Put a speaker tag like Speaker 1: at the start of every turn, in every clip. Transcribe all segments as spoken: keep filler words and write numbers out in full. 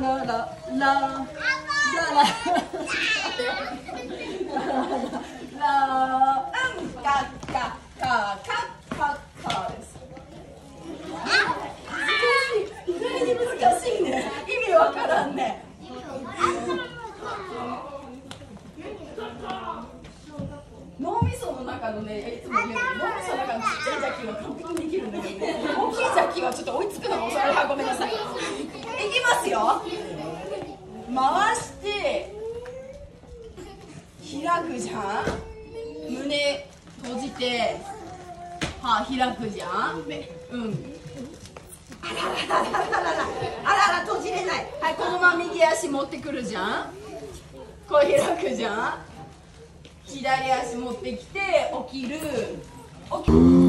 Speaker 1: ラララララうんかかかかかかです。意外に難しいね。意味わからんね。脳みその中のね、いつも言うけど、脳みその中のちっちゃいジャッキーは完璧にできるんだけどね、大きいジャッキーはちょっと追いつくのが遅い。あ、ごめんなさい。いきますよ。回して開くじゃん。胸閉じて歯開くじゃん。うん。あららららららら、あらら閉じれない。はい、このまま右足持ってくるじゃん。こう開くじゃん。左足持ってきて起きる。起きる。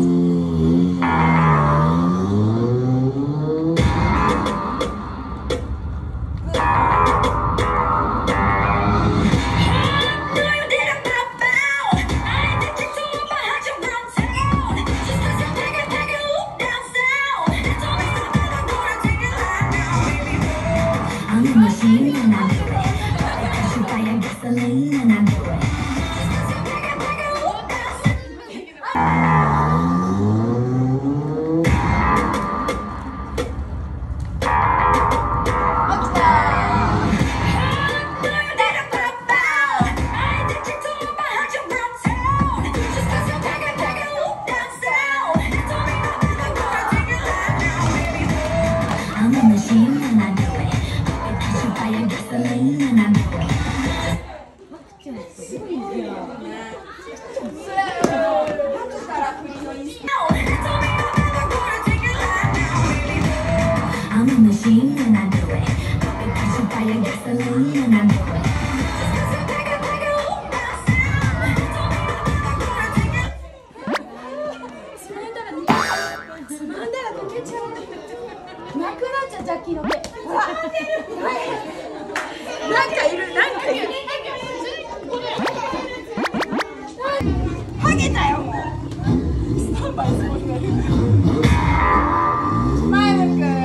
Speaker 1: なくなっちゃうジャッキーの手。なんかいる、なんかいる。ハゲたよもう。スタンバイすごいな。前向く。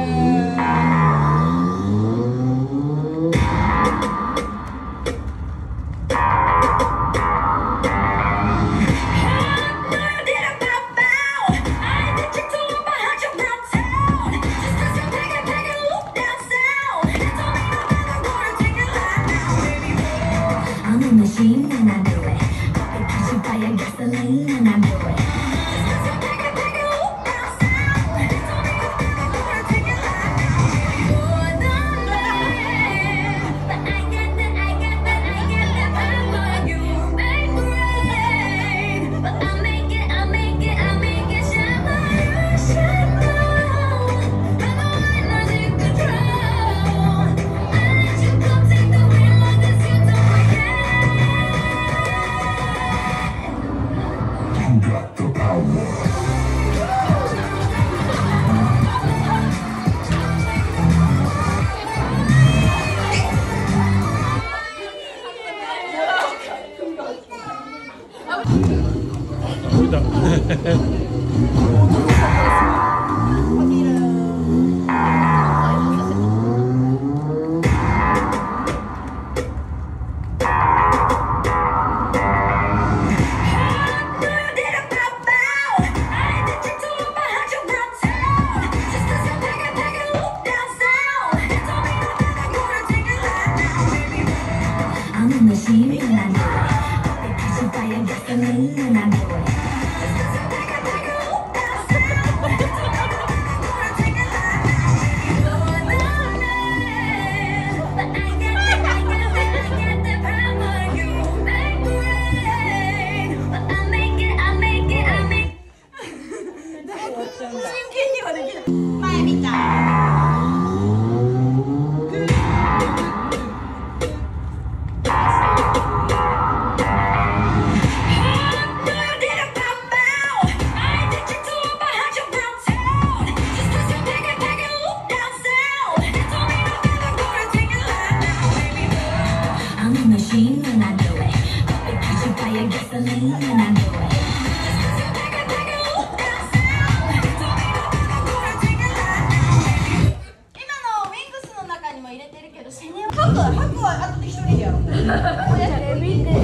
Speaker 1: は入れてるけど、セネはハクハクは後で一人でやろう。見て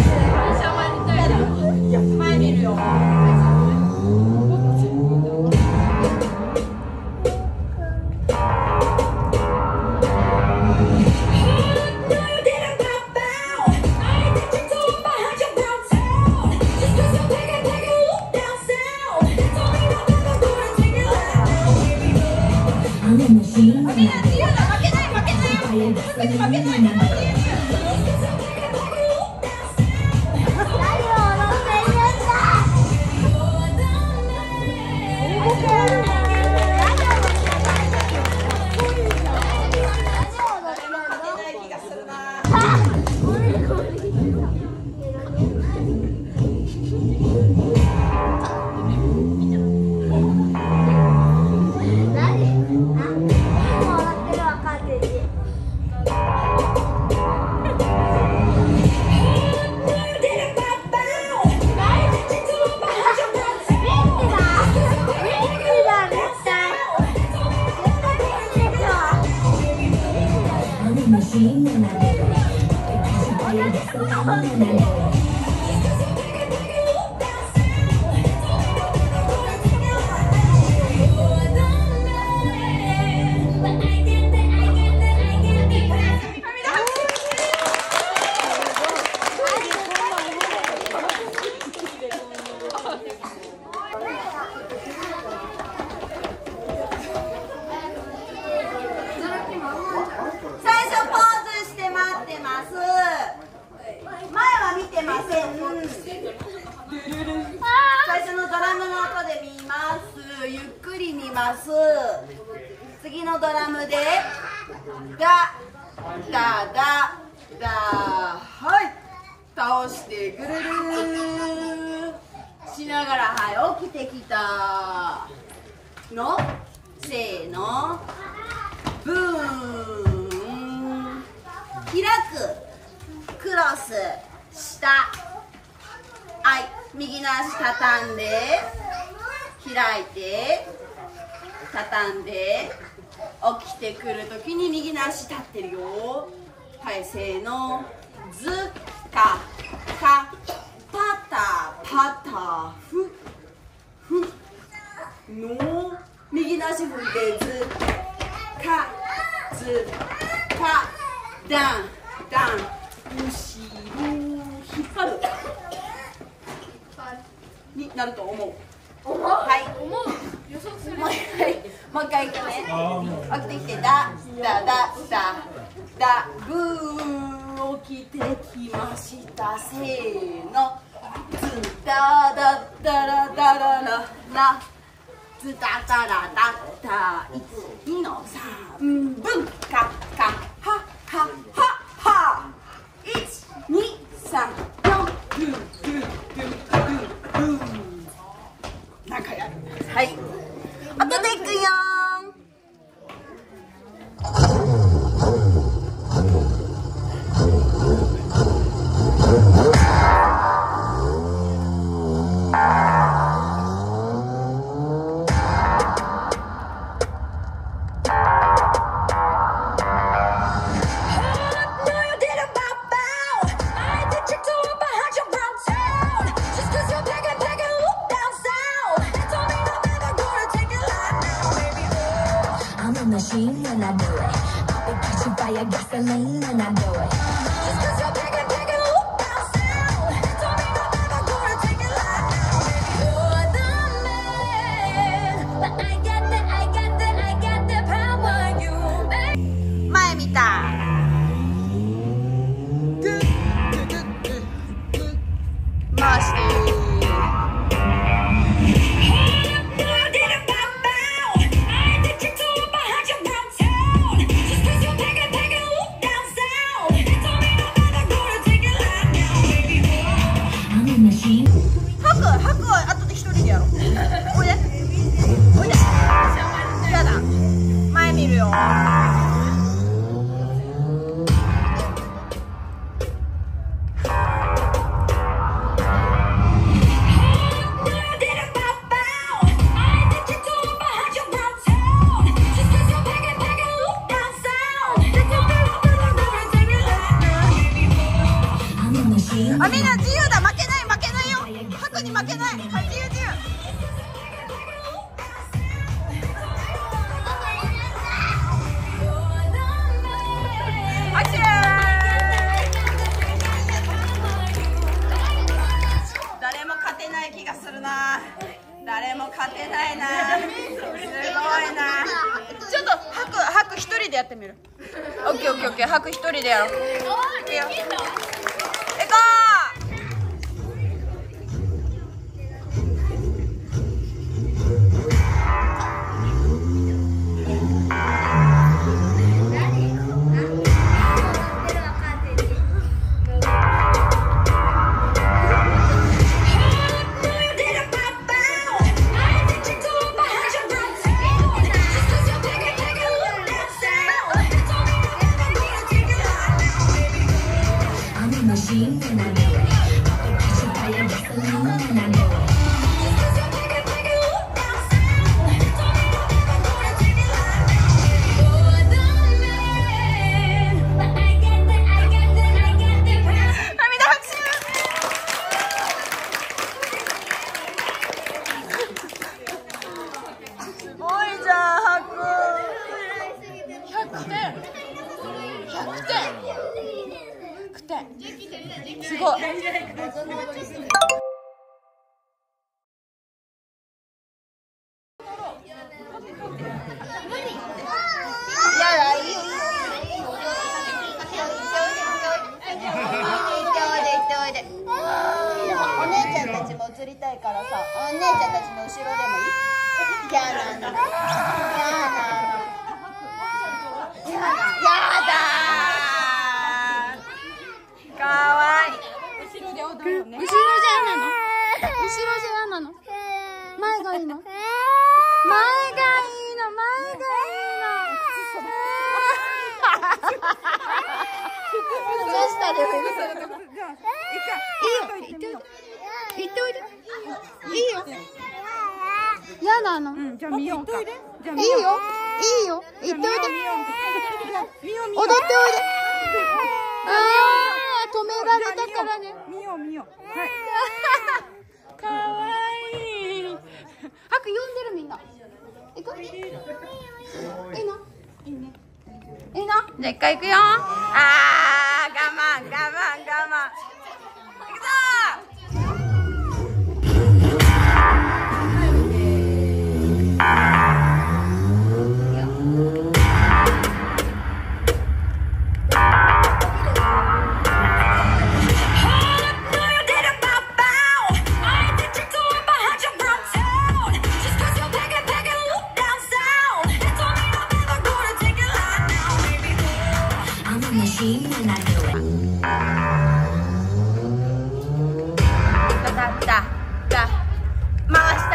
Speaker 1: いや前見るよ。次のドラムでダダダダ、はい、倒してぐるるしながら、はい、起きてきたの、せーの、ブーン、開く、クロス、下、はい、右の足畳んで開いて畳んで起きてくるときに右の足立ってるよ。はい、せーの、ズカカパタパタフフの右の足踏んでズカズカダンダン、後ろ引っ張るになると思う。はい、思う予測する。もう一回、もう一回いくね。起きてきて、だだだだだ、グー起きてきました。せーの、ズダダダラダラララ、ズダダラダダ、いち、にのさんぶん、カカハハハハ、いち、に、さん、よん、ブンブンブンブンブン。なんかやる。はい。あとでいくよ
Speaker 2: Machine when I do it. I'll be catching fire, gasoline when I do it. Just cause you're big and big and look down south. Don't mean I'm never gonna take it like now, baby. You're the man, but I got the, I got the, I got the power you make.
Speaker 1: 前見た。回して。前見るよ。 あ、みんな自由だ。負けない負けないよ。ハクに負けない。はい、自由自由。拍手。誰も勝てない気がするな。誰も勝てないな。すごいな。ちょっとハクハク一人でやってみる。オッケーオッケーオッケー。ハク一人でやろう。いいよ。行こすごい。お姉ちゃんたちも映りたいからさ、お姉ちゃんたちの後ろでもいい？やだな。やだな。やだ。かわいい。後ろで踊るね。後ろじゃ嫌なの。後ろじゃ嫌なの。前がいいの。前がいいの。前がいいの。どうしたでもいいよ。行っておいで。行っておいで。いいよ。嫌なの。じゃあ見ようか。いいよ。いいよ。行っておいで。踊っておいで。ああ、止められたからね。見よう見よう。はい。かわいい。ハク呼んでるみんな。行く？いいの？いいね。いいの？じゃあ一回行くよ。ああ、我慢我慢我慢。行くぞー。回して